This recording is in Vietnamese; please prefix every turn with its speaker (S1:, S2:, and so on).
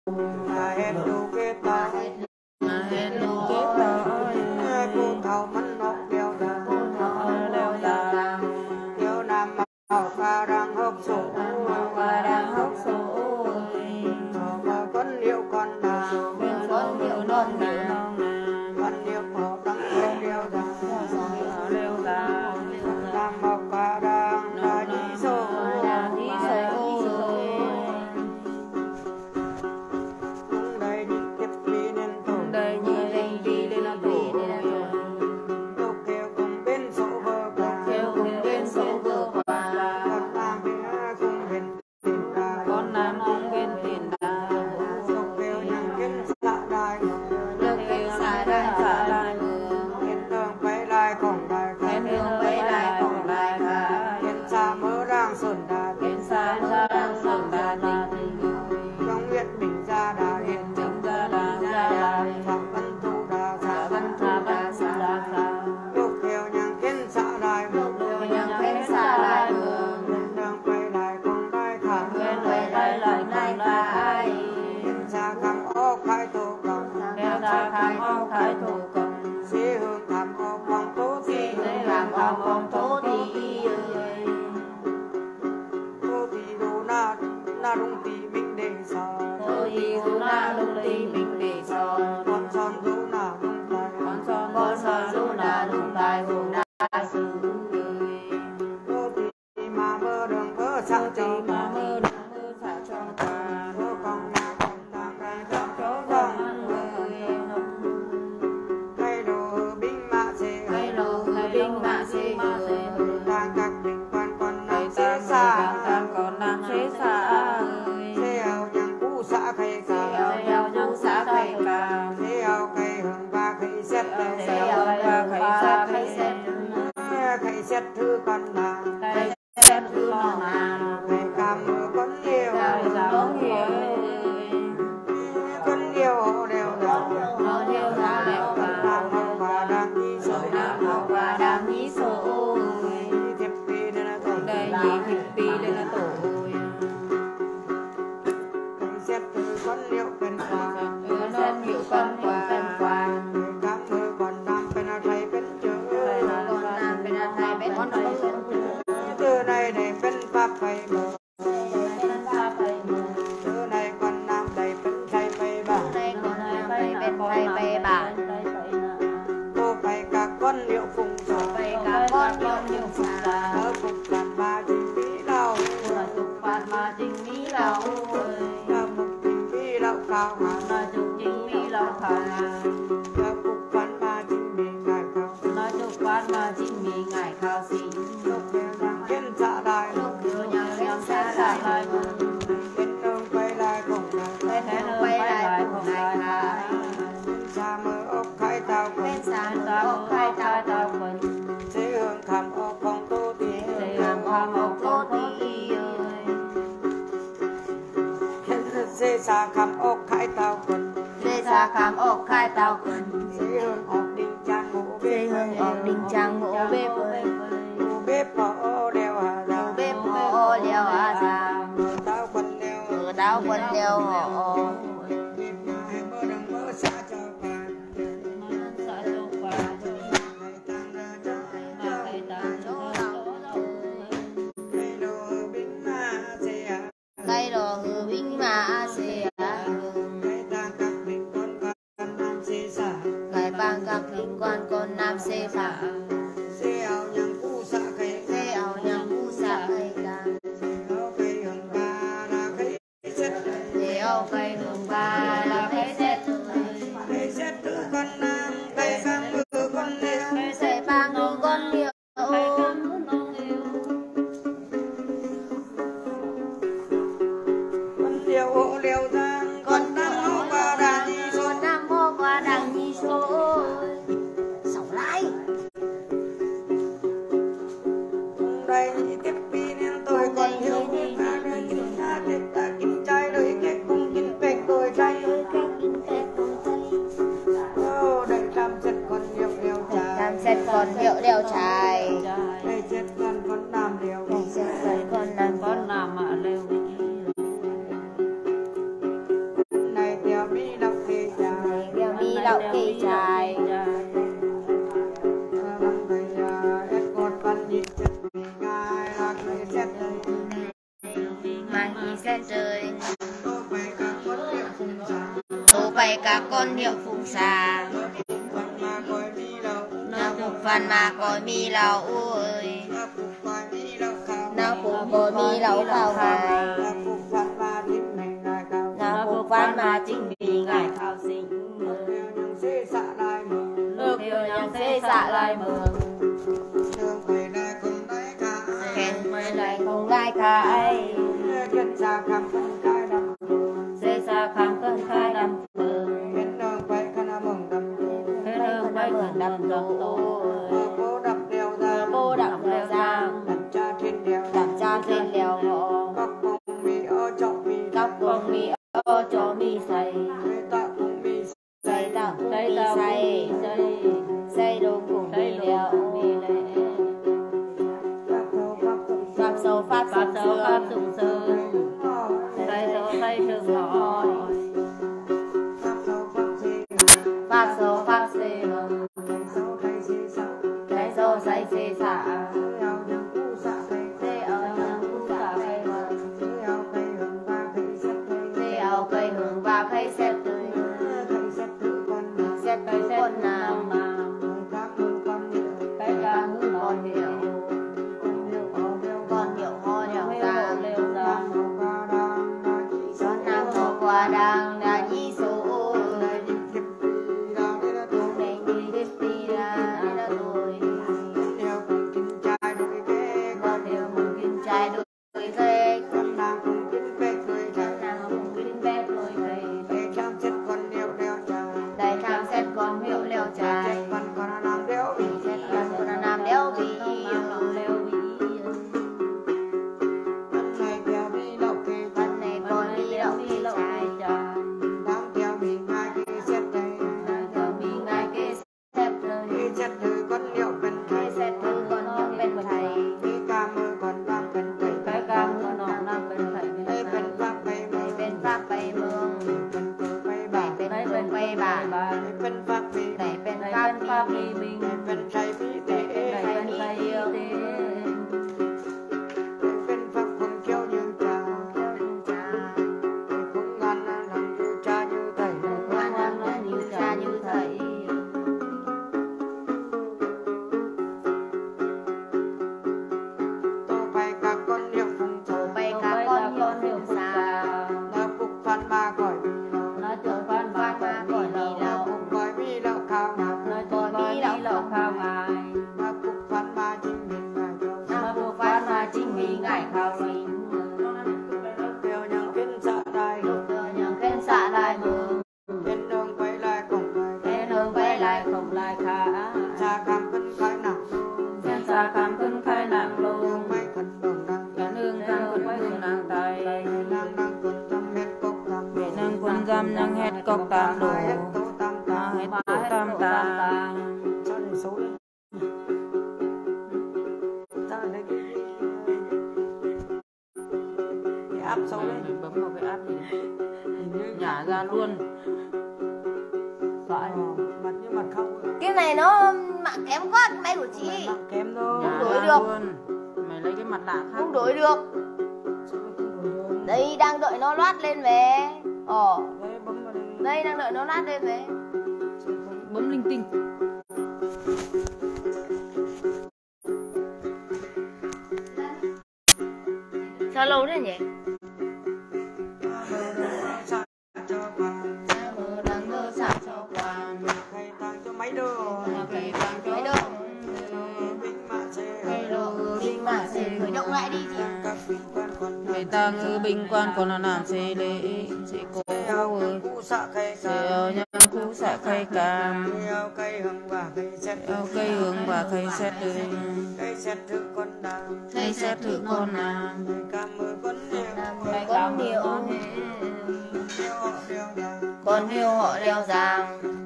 S1: là hết đủ kết tao cô thầu mất nóc đeo đà yêu nam màu pha đang hốc sổ mà con liệu con đà con liệu khổ đắng đeo đà nam màu pha đang là đi sổ đây đi tiếp đi nên tổ tôi kêu cùng bên số vợ con nam phía cùng bên tiền đà tôi kêu nhằng kiến xã đài kiến đường bay lại còn đài kiến xa mơ đang xuân đà trong huyện bình gia đà hiện phạm văn thu đà tôi kêu nhằng kiến xã đài kiến đường bay lại còn đài kiến xa khám ô khai tổ cầm xí hương khám ô phong tố thị tô thị đồ na đúng tì mình để sò con son dù na đúng tài tô thị mà mơ đường vỡ sang cho tô con na con đang gai trong chỗ con cây đồ binh mã xê đang các bình quan con nam xê xa xê ảo nhằng cú xã khay cả xê ảo cây hương ba khay xét khay xét thư con nàng khay cam mưa con yêu hộ đều nam hậu và đang đi sổ thiệp pi nên là tổ khay xét thư con liệu bên quà cam mưa còn nam bên thầy bên chữ từ này để bên pháp phải mở từ này con nam đầy bên thầy bay bà cô phải các con liệu phùng ở phục phạt mà trình mỹ lao ở phục trình mỹ lao cao mà ở phục phạt mà trình mỹ ngài cao lúc kêu nhằng kiến xã đài kiến đường quay lại cùng xa mơ ốc khai tao quần xế hương khám ốc phong tô tí xế xa khám ốc khai tao quần xế hương ốc đình trang ngũ bếp ngũ bếp đeo hà già tao quần đeo họ mơ đừng mơ xa cho cây đồ hư binh mà xì cây tăng các bình con nam xì xả cây bang các bình con nam xì xả xì ảo nhằng cú xả cây xì ảo cây hương ba là cây xét cây xét thứ con nam cây sang mưa con liêu cây bang con liêu hộ liều giang con nam hô qua đàn nhi số sầu lái đây tiếp pin nên tôi còn yêu ta kín trai đời kết cùng kín bẹt tôi trai đây làm set còn hiệu đeo trai đây set con nam liều con nam mà liều đậu cây trái mai khi xét trời tố bay các con điệu phùng xà nó phục phần mà coi mi lẩu ơi nó phục coi mi lẩu khao ngài nó phục phần mà chính vì ngài khao sinh nước yêu nhang xế xạ lại mường khen mới lại không lại cái xế xa khám cơn khai đầm phường khen đường bay đầm rộng bố đập leo giang đập cha trên đèo ngõ góc bông mi ô cho mi say xây tạo cũng mi xây đồ cũng mi leo pháp sâu pháp sung sướng xây sâu xây trường hỏi pháp sâu pháp xê xây sâu xây xê xạ cây hương và cây xét tươi xét cây con nào cây ca hương con hiệu ho đèo giang con nam hồ qua đang là nhi số này đi tiếp đi ra đã tuổi con điều mừng kinh trai đôi cây con nam cùng kinh bê cười đại tham xét con hiệu leo trái con làm đéo bị con này con đi đậu bị trái đám theo bị ngay cái xét đây xét thư con liệu bên thầy xét thư con hiệu bên thầy cái ca mơ con đang bên thầy cái ca mơ con đang bên thầy đây bên pháp bay mương bên cờ bay bà bên bay bà bên pháp đi mình bên thầy bí tế bên pháp con khéo như cha cũng ngon làm như cha như thầy tô bay các con hiệu phùng xà nó phục văn ma gọi nó chờ văn ma gọi mi lậu khao ngài nó phục văn ma chính mình ngài khao sinh điều nhang khen xạ đài mường khen đường quay lại không lại khá xa khám cân khai nặng luôn mấy khẩn đường đang nàng tay nàng quân dâm hết cốc tam đồ nàng quân dâm nàng hết cốc tam đồ hết tố tam ta cho này xấu lên ta ở đây cái áp xấu lên bấm vào cái áp này nhả ra luôn phải mặt như mặt không cái này nó mạng kém quá cái máy của chị mạng kém thôi không đổi được luôn. Mày lấy cái mặt lạ khác không đổi được đây đang đợi nó loát lên về đây đang đợi nó loát lên về bấm linh tinh sao lâu thế nhỉ mấy đứa khởi động lại đi chị người ta ngư binh quan còn là làm xe lễ sẽ cố sẽ nhang cú xạ khay cam cây hương và khay xét cây xét thử con nam con điệu con hiêu họ đeo giang